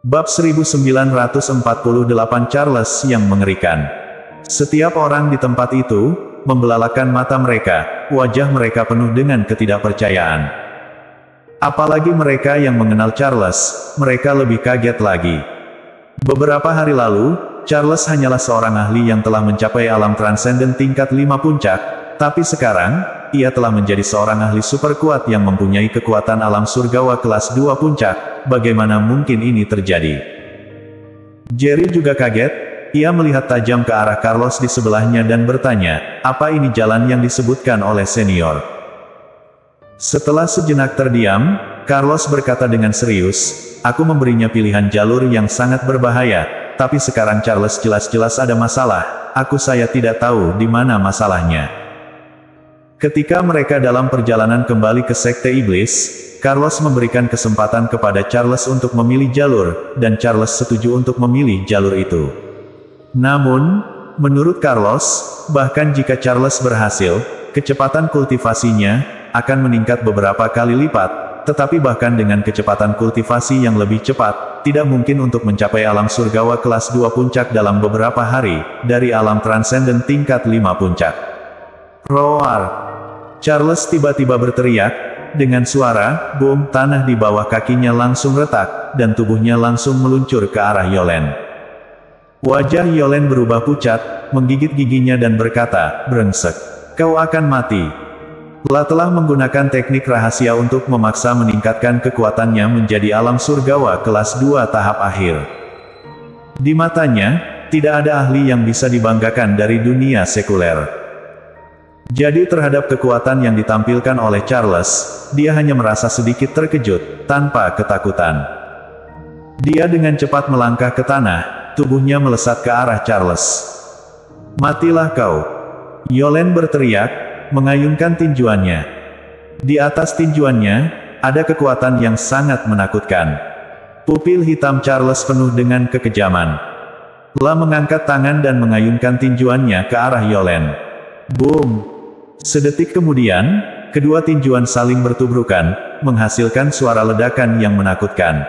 Bab 1948 Charles yang mengerikan. Setiap orang di tempat itu, membelalakan mata mereka, wajah mereka penuh dengan ketidakpercayaan. Apalagi mereka yang mengenal Charles, mereka lebih kaget lagi. Beberapa hari lalu, Charles hanyalah seorang ahli yang telah mencapai alam transenden tingkat 5 puncak, tapi sekarang, ia telah menjadi seorang ahli super kuat yang mempunyai kekuatan alam surgawa kelas 2 puncak. Bagaimana mungkin ini terjadi? Jerry juga kaget. Ia melihat tajam ke arah Carlos di sebelahnya dan bertanya, apa ini jalan yang disebutkan oleh senior? Setelah sejenak terdiam, Carlos berkata dengan serius, aku memberinya pilihan jalur yang sangat berbahaya, tapi sekarang Charles jelas-jelas ada masalah, saya tidak tahu di mana masalahnya. Ketika mereka dalam perjalanan kembali ke Sekte Iblis, Carlos memberikan kesempatan kepada Charles untuk memilih jalur, dan Charles setuju untuk memilih jalur itu. Namun, menurut Carlos, bahkan jika Charles berhasil, kecepatan kultivasinya akan meningkat beberapa kali lipat, tetapi bahkan dengan kecepatan kultivasi yang lebih cepat, tidak mungkin untuk mencapai alam surgawa kelas 2 puncak dalam beberapa hari, dari alam transenden tingkat 5 puncak. Roar! Charles tiba-tiba berteriak, dengan suara, boom, tanah di bawah kakinya langsung retak, dan tubuhnya langsung meluncur ke arah Yolen. Wajah Yolen berubah pucat, menggigit giginya dan berkata, brengsek, kau akan mati. Telah menggunakan teknik rahasia untuk memaksa meningkatkan kekuatannya menjadi alam surgawa kelas 2 tahap akhir. Di matanya, tidak ada ahli yang bisa dibanggakan dari dunia sekuler. Jadi terhadap kekuatan yang ditampilkan oleh Charles, dia hanya merasa sedikit terkejut, tanpa ketakutan. Dia dengan cepat melangkah ke tanah, tubuhnya melesat ke arah Charles. Matilah kau! Yolen berteriak, mengayunkan tinjuannya. Di atas tinjuannya, ada kekuatan yang sangat menakutkan. Pupil hitam Charles penuh dengan kekejaman. Telah mengangkat tangan dan mengayunkan tinjuannya ke arah Yolen. Boom! Sedetik kemudian, kedua tinjuan saling bertubrukan, menghasilkan suara ledakan yang menakutkan.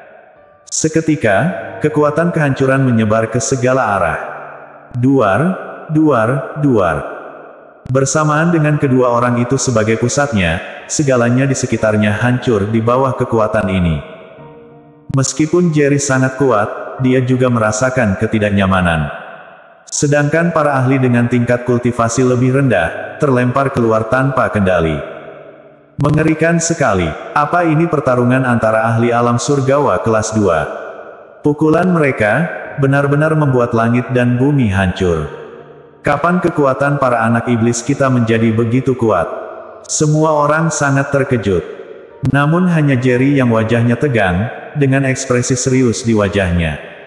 Seketika, kekuatan kehancuran menyebar ke segala arah. Duar, duar, duar. Bersamaan dengan kedua orang itu sebagai pusatnya, segalanya di sekitarnya hancur di bawah kekuatan ini. Meskipun Jerry sangat kuat, dia juga merasakan ketidaknyamanan. Sedangkan para ahli dengan tingkat kultivasi lebih rendah, terlempar keluar tanpa kendali. Mengerikan sekali, apa ini pertarungan antara ahli alam surgawa kelas 2? Pukulan mereka, benar-benar membuat langit dan bumi hancur. Kapan kekuatan para anak iblis kita menjadi begitu kuat? Semua orang sangat terkejut. Namun hanya Jerry yang wajahnya tegang, dengan ekspresi serius di wajahnya.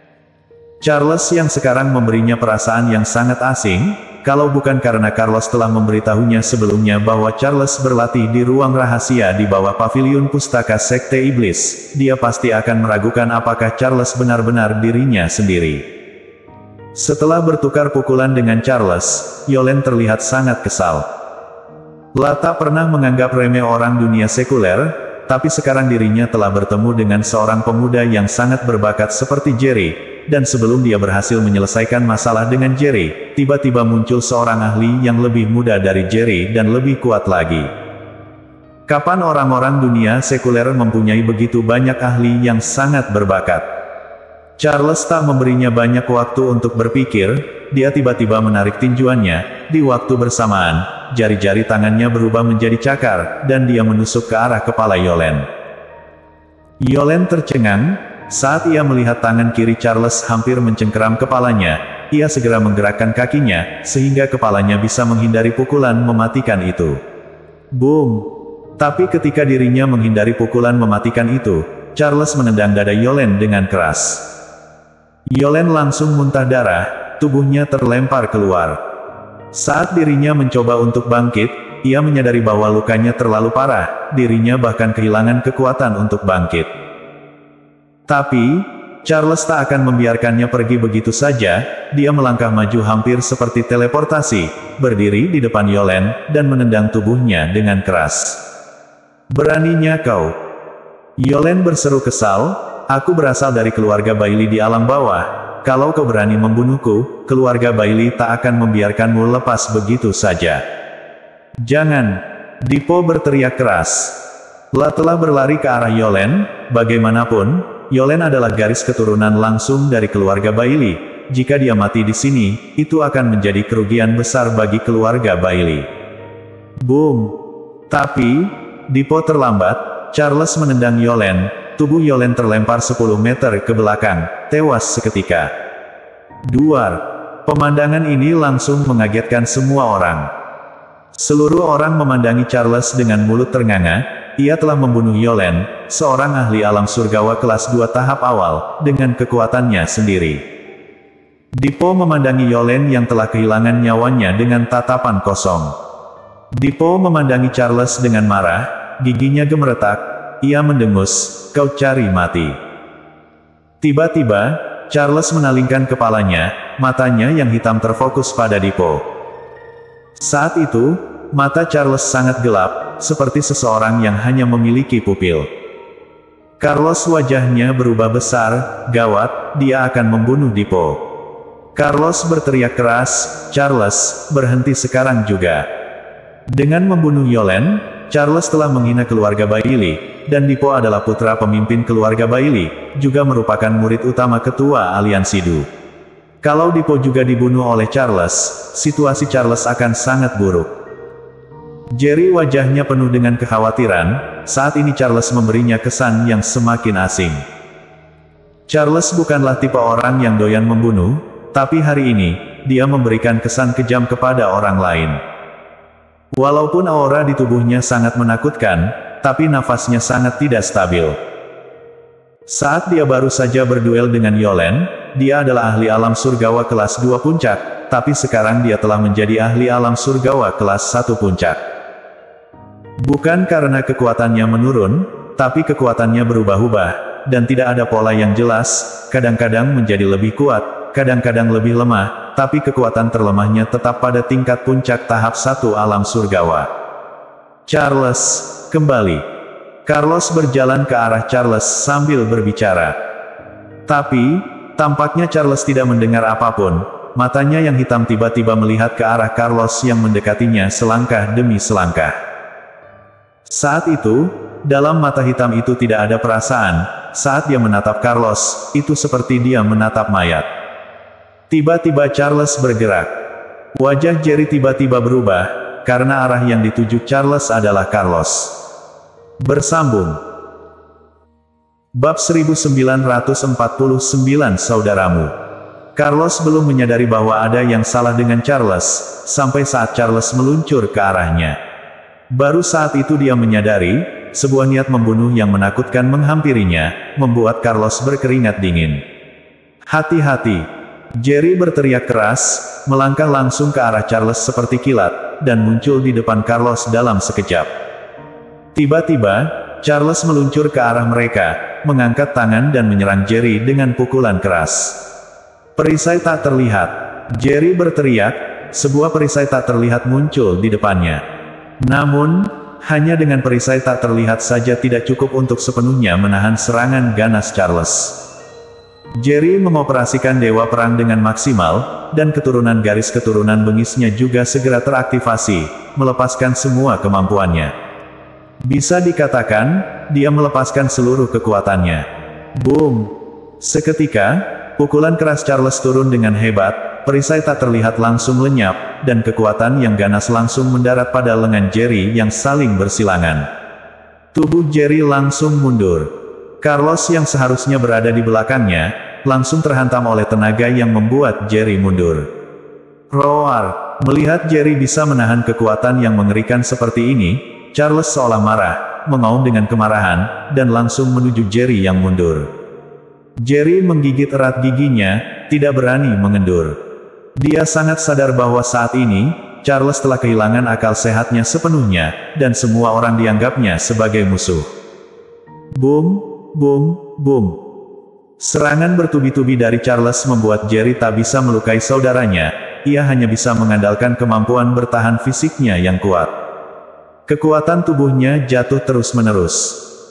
Charles yang sekarang memberinya perasaan yang sangat asing, kalau bukan karena Carlos telah memberitahunya sebelumnya bahwa Charles berlatih di ruang rahasia di bawah paviliun pustaka Sekte Iblis, dia pasti akan meragukan apakah Charles benar-benar dirinya sendiri. Setelah bertukar pukulan dengan Charles, Yolen terlihat sangat kesal. Tak pernah menganggap remeh orang dunia sekuler, tapi sekarang dirinya telah bertemu dengan seorang pemuda yang sangat berbakat seperti Jerry. Dan sebelum dia berhasil menyelesaikan masalah dengan Jerry, tiba-tiba muncul seorang ahli yang lebih muda dari Jerry dan lebih kuat lagi. Kapan orang-orang dunia sekuler mempunyai begitu banyak ahli yang sangat berbakat? Charles tak memberinya banyak waktu untuk berpikir, dia tiba-tiba menarik tinjuannya, di waktu bersamaan, jari-jari tangannya berubah menjadi cakar, dan dia menusuk ke arah kepala Yolen. Yolen tercengang. Saat ia melihat tangan kiri Charles hampir mencengkeram kepalanya, ia segera menggerakkan kakinya, sehingga kepalanya bisa menghindari pukulan mematikan itu. Boom! Tapi ketika dirinya menghindari pukulan mematikan itu, Charles menendang dada Yolen dengan keras. Yolen langsung muntah darah, tubuhnya terlempar keluar. Saat dirinya mencoba untuk bangkit, ia menyadari bahwa lukanya terlalu parah, dirinya bahkan kehilangan kekuatan untuk bangkit. Tapi, Charles tak akan membiarkannya pergi begitu saja, dia melangkah maju hampir seperti teleportasi, berdiri di depan Yolen, dan menendang tubuhnya dengan keras. Beraninya kau! Yolen berseru kesal, aku berasal dari keluarga Bailey di alam bawah. Kalau kau berani membunuhku, keluarga Bailey tak akan membiarkanmu lepas begitu saja. Jangan! Dipo berteriak keras. La telah berlari ke arah Yolen. Bagaimanapun, Yolen adalah garis keturunan langsung dari keluarga Bailey. Jika dia mati di sini, itu akan menjadi kerugian besar bagi keluarga Bailey. Boom! Tapi, Dipo terlambat. Charles menendang Yolen. Tubuh Yolen terlempar 10 meter ke belakang, tewas seketika. Duar. Pemandangan ini langsung mengagetkan semua orang. Seluruh orang memandangi Charles dengan mulut ternganga. Ia telah membunuh Yolen, seorang ahli alam surgawa kelas 2 tahap awal, dengan kekuatannya sendiri. Dipo memandangi Yolen yang telah kehilangan nyawanya dengan tatapan kosong. Dipo memandangi Charles dengan marah, giginya gemeretak. Ia mendengus, "Kau cari mati." Tiba-tiba, Charles menalingkan kepalanya, matanya yang hitam terfokus pada Dipo. Saat itu, mata Charles sangat gelap, seperti seseorang yang hanya memiliki pupil. Carlos wajahnya berubah besar, gawat, dia akan membunuh Dipo. Carlos berteriak keras, "Charles, berhenti sekarang juga." Dengan membunuh Yolen, Charles telah menghina keluarga Bailey, dan Dipo adalah putra pemimpin keluarga Bailey, juga merupakan murid utama ketua aliansi Du. Kalau Dipo juga dibunuh oleh Charles, situasi Charles akan sangat buruk. Jerry wajahnya penuh dengan kekhawatiran, saat ini Charles memberinya kesan yang semakin asing. Charles bukanlah tipe orang yang doyan membunuh, tapi hari ini, dia memberikan kesan kejam kepada orang lain. Walaupun aura di tubuhnya sangat menakutkan, tapi nafasnya sangat tidak stabil. Saat dia baru saja berduel dengan Yolen, dia adalah ahli alam surgawa kelas 2 puncak, tapi sekarang dia telah menjadi ahli alam surgawa kelas 1 puncak. Bukan karena kekuatannya menurun, tapi kekuatannya berubah-ubah, dan tidak ada pola yang jelas, kadang-kadang menjadi lebih kuat, kadang-kadang lebih lemah, tapi kekuatan terlemahnya tetap pada tingkat puncak tahap 1 alam surgawa. Charles, kembali. Carlos berjalan ke arah Charles sambil berbicara. Tapi, tampaknya Charles tidak mendengar apapun, matanya yang hitam tiba-tiba melihat ke arah Carlos yang mendekatinya selangkah demi selangkah. Saat itu, dalam mata hitam itu tidak ada perasaan, saat dia menatap Carlos, itu seperti dia menatap mayat. Tiba-tiba Charles bergerak. Wajah Jerry tiba-tiba berubah, karena arah yang dituju Charles adalah Carlos. Bersambung. Bab 1949 Saudaramu. Carlos belum menyadari bahwa ada yang salah dengan Charles, sampai saat Charles meluncur ke arahnya. Baru saat itu dia menyadari, sebuah niat membunuh yang menakutkan menghampirinya, membuat Carlos berkeringat dingin. "Hati-hati!" Jerry berteriak keras, melangkah langsung ke arah Charles seperti kilat, dan muncul di depan Carlos dalam sekejap. Tiba-tiba, Charles meluncur ke arah mereka, mengangkat tangan dan menyerang Jerry dengan pukulan keras. "Perisai tak terlihat!" Jerry berteriak, sebuah perisai tak terlihat muncul di depannya. Namun, hanya dengan perisai tak terlihat saja tidak cukup untuk sepenuhnya menahan serangan ganas Charles. Jerry mengoperasikan Dewa Perang dengan maksimal, dan keturunan garis keturunan bengisnya juga segera teraktivasi, melepaskan semua kemampuannya. Bisa dikatakan, dia melepaskan seluruh kekuatannya. Boom! Seketika, pukulan keras Charles turun dengan hebat, perisai tak terlihat langsung lenyap, dan kekuatan yang ganas langsung mendarat pada lengan Jerry yang saling bersilangan. Tubuh Jerry langsung mundur. Carlos yang seharusnya berada di belakangnya, langsung terhantam oleh tenaga yang membuat Jerry mundur. Roar! Melihat Jerry bisa menahan kekuatan yang mengerikan seperti ini, Charles seolah marah, mengaum dengan kemarahan, dan langsung menuju Jerry yang mundur. Jerry menggigit erat giginya, tidak berani mengendur. Dia sangat sadar bahwa saat ini, Charles telah kehilangan akal sehatnya sepenuhnya, dan semua orang dianggapnya sebagai musuh. Boom! Boom, boom. Serangan bertubi-tubi dari Charles membuat Jerry tak bisa melukai saudaranya, ia hanya bisa mengandalkan kemampuan bertahan fisiknya yang kuat. Kekuatan tubuhnya jatuh terus-menerus.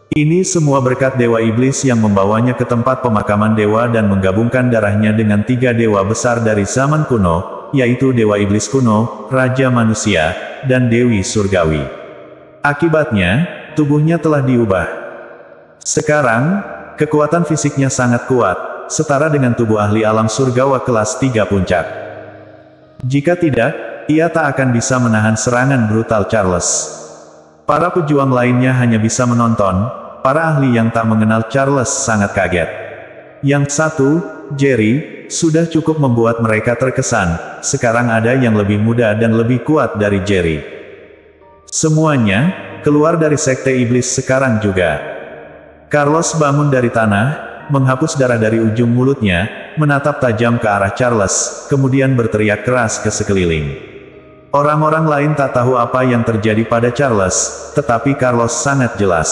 Ini semua berkat Dewa Iblis yang membawanya ke tempat pemakaman dewa dan menggabungkan darahnya dengan 3 dewa besar dari zaman kuno, yaitu Dewa Iblis kuno, Raja Manusia, dan Dewi Surgawi. Akibatnya, tubuhnya telah diubah. Sekarang, kekuatan fisiknya sangat kuat, setara dengan tubuh ahli alam surgawa kelas 3 puncak. Jika tidak, ia tak akan bisa menahan serangan brutal Charles. Para pejuang lainnya hanya bisa menonton, para ahli yang tak mengenal Charles sangat kaget. Yang satu, Jerry, sudah cukup membuat mereka terkesan, sekarang ada yang lebih muda dan lebih kuat dari Jerry. Semuanya, keluar dari Sekte Iblis sekarang juga. Carlos bangun dari tanah, menghapus darah dari ujung mulutnya, menatap tajam ke arah Charles, kemudian berteriak keras ke sekeliling. Orang-orang lain tak tahu apa yang terjadi pada Charles, tetapi Carlos sangat jelas.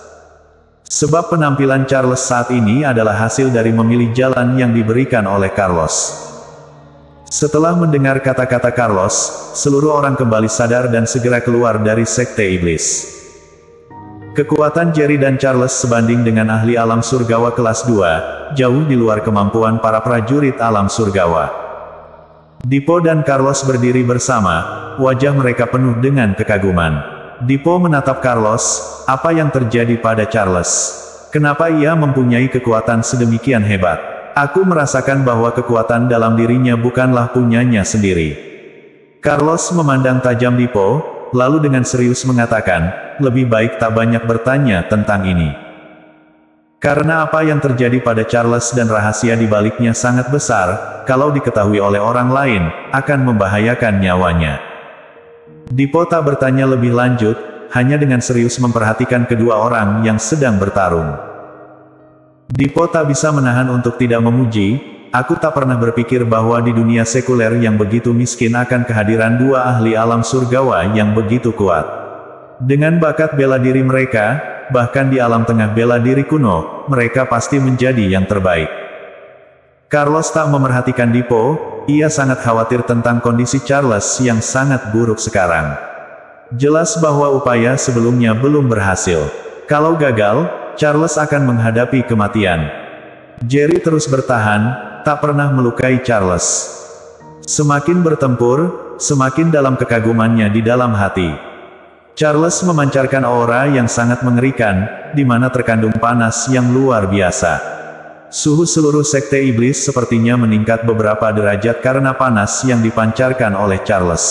Sebab penampilan Charles saat ini adalah hasil dari memilih jalan yang diberikan oleh Carlos. Setelah mendengar kata-kata Carlos, seluruh orang kembali sadar dan segera keluar dari Sekte Iblis. Kekuatan Jerry dan Charles sebanding dengan ahli alam surgawa kelas 2, jauh di luar kemampuan para prajurit alam surgawa. Dipo dan Carlos berdiri bersama, wajah mereka penuh dengan kekaguman. Dipo menatap Carlos, apa yang terjadi pada Charles? Kenapa ia mempunyai kekuatan sedemikian hebat? Aku merasakan bahwa kekuatan dalam dirinya bukanlah punyanya sendiri. Carlos memandang tajam Dipo, lalu dengan serius mengatakan, lebih baik tak banyak bertanya tentang ini. Karena apa yang terjadi pada Charles dan rahasia di baliknya sangat besar, kalau diketahui oleh orang lain, akan membahayakan nyawanya. Dipo tak bertanya lebih lanjut, hanya dengan serius memperhatikan kedua orang yang sedang bertarung. Dipo tak bisa menahan untuk tidak memuji, aku tak pernah berpikir bahwa di dunia sekuler yang begitu miskin akan kehadiran 2 ahli alam surgawa yang begitu kuat. Dengan bakat bela diri mereka, bahkan di alam tengah bela diri kuno, mereka pasti menjadi yang terbaik. Carlos tak memerhatikan Dipo, ia sangat khawatir tentang kondisi Charles yang sangat buruk sekarang. Jelas bahwa upaya sebelumnya belum berhasil. Kalau gagal, Charles akan menghadapi kematian. Jerry terus bertahan, tak pernah melukai Charles. Semakin bertempur, semakin dalam kekagumannya di dalam hati. Charles memancarkan aura yang sangat mengerikan, di mana terkandung panas yang luar biasa. Suhu seluruh Sekte Iblis sepertinya meningkat beberapa derajat karena panas yang dipancarkan oleh Charles.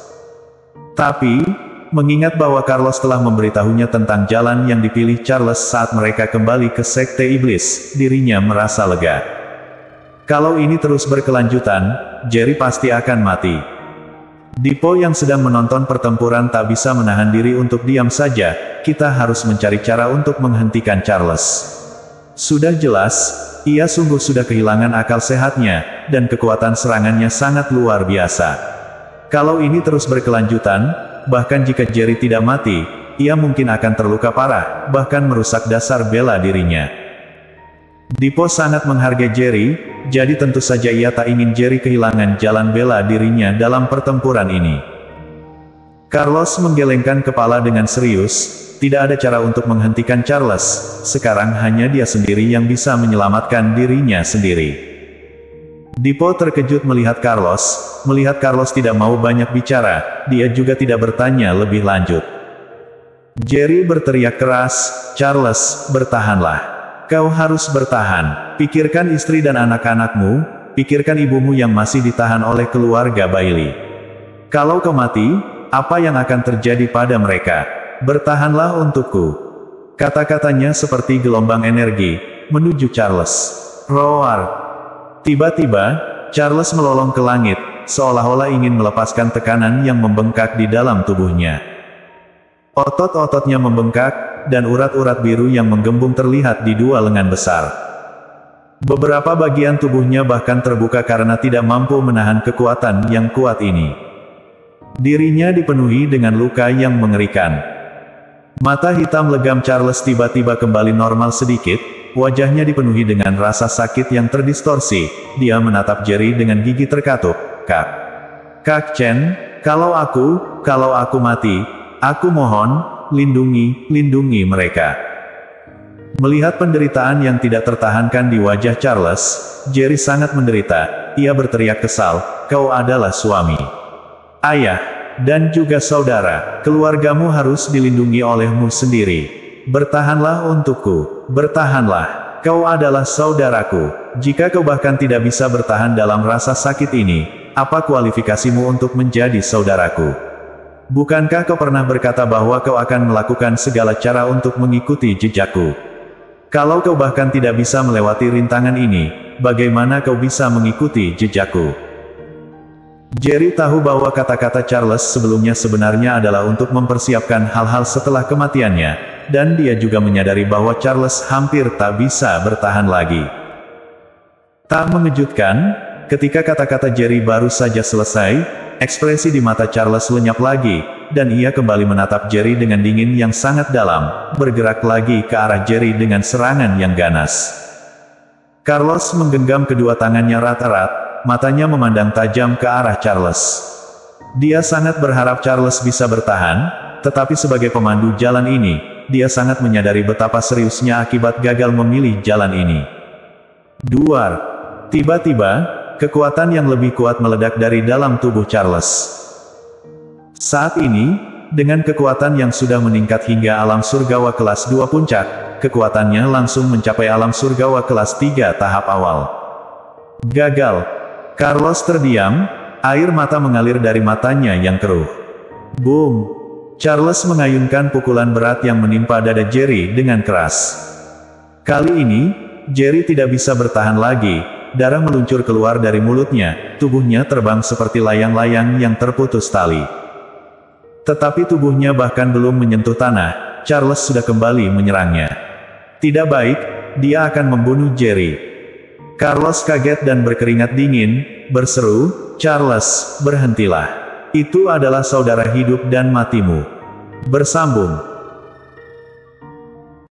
Tapi, mengingat bahwa Carlos telah memberitahunya tentang jalan yang dipilih Charles saat mereka kembali ke Sekte Iblis, dirinya merasa lega. Kalau ini terus berkelanjutan, Jerry pasti akan mati. Dipo yang sedang menonton pertempuran tak bisa menahan diri untuk diam saja, kita harus mencari cara untuk menghentikan Charles. Sudah jelas, ia sungguh sudah kehilangan akal sehatnya, dan kekuatan serangannya sangat luar biasa. Kalau ini terus berkelanjutan, bahkan jika Jerry tidak mati, ia mungkin akan terluka parah, bahkan merusak dasar bela dirinya. Dipo sangat menghargai Jerry, jadi tentu saja ia tak ingin Jerry kehilangan jalan bela dirinya dalam pertempuran ini. Carlos menggelengkan kepala dengan serius, tidak ada cara untuk menghentikan Charles, sekarang hanya dia sendiri yang bisa menyelamatkan dirinya sendiri. Dipo terkejut melihat Carlos tidak mau banyak bicara, dia juga tidak bertanya lebih lanjut. Jerry berteriak keras, Charles, bertahanlah. Kau harus bertahan. Pikirkan istri dan anak-anakmu, pikirkan ibumu yang masih ditahan oleh keluarga Bailey. Kalau kau mati, apa yang akan terjadi pada mereka? Bertahanlah untukku. Kata-katanya seperti gelombang energi, menuju Charles. Roar. Tiba-tiba, Charles melolong ke langit, seolah-olah ingin melepaskan tekanan yang membengkak di dalam tubuhnya. Otot-ototnya membengkak, dan urat-urat biru yang menggembung terlihat di 2 lengan besar. Beberapa bagian tubuhnya bahkan terbuka karena tidak mampu menahan kekuatan yang kuat ini. Dirinya dipenuhi dengan luka yang mengerikan. Mata hitam legam Charles tiba-tiba kembali normal sedikit, wajahnya dipenuhi dengan rasa sakit yang terdistorsi. Dia menatap Jerry dengan gigi terkatup. Kak Chen, kalau aku mati, aku mohon, lindungi mereka. Melihat penderitaan yang tidak tertahankan di wajah Charles, Jerry sangat menderita. Ia berteriak kesal, "Kau adalah suami, ayah, dan juga saudara. Keluargamu harus dilindungi olehmu sendiri. Bertahanlah untukku, bertahanlah. Kau adalah saudaraku. Jika kau bahkan tidak bisa bertahan dalam rasa sakit ini, apa kualifikasimu untuk menjadi saudaraku? Bukankah kau pernah berkata bahwa kau akan melakukan segala cara untuk mengikuti jejakku? Kalau kau bahkan tidak bisa melewati rintangan ini, bagaimana kau bisa mengikuti jejakku?" Jerry tahu bahwa kata-kata Charles sebelumnya sebenarnya adalah untuk mempersiapkan hal-hal setelah kematiannya, dan dia juga menyadari bahwa Charles hampir tak bisa bertahan lagi. Tak mengejutkan, ketika kata-kata Jerry baru saja selesai, ekspresi di mata Charles lenyap lagi, dan ia kembali menatap Jerry dengan dingin yang sangat dalam, bergerak lagi ke arah Jerry dengan serangan yang ganas. Carlos menggenggam kedua tangannya erat-erat, matanya memandang tajam ke arah Charles. Dia sangat berharap Charles bisa bertahan, tetapi sebagai pemandu jalan ini, dia sangat menyadari betapa seriusnya akibat gagal memilih jalan ini. Duar. Tiba-tiba, kekuatan yang lebih kuat meledak dari dalam tubuh Charles. Saat ini, dengan kekuatan yang sudah meningkat hingga alam surgawa kelas 2 puncak, kekuatannya langsung mencapai alam surgawa kelas 3 tahap awal. Gagal. Carlos terdiam, air mata mengalir dari matanya yang keruh. Boom! Charles mengayunkan pukulan berat yang menimpa dada Jerry dengan keras. Kali ini, Jerry tidak bisa bertahan lagi, darah meluncur keluar dari mulutnya, tubuhnya terbang seperti layang-layang yang terputus tali. Tetapi tubuhnya bahkan belum menyentuh tanah, Charles sudah kembali menyerangnya. Tidak baik, dia akan membunuh Jerry. Carlos kaget dan berkeringat dingin, berseru, "Charles, berhentilah. Itu adalah saudara hidup dan matimu." Bersambung.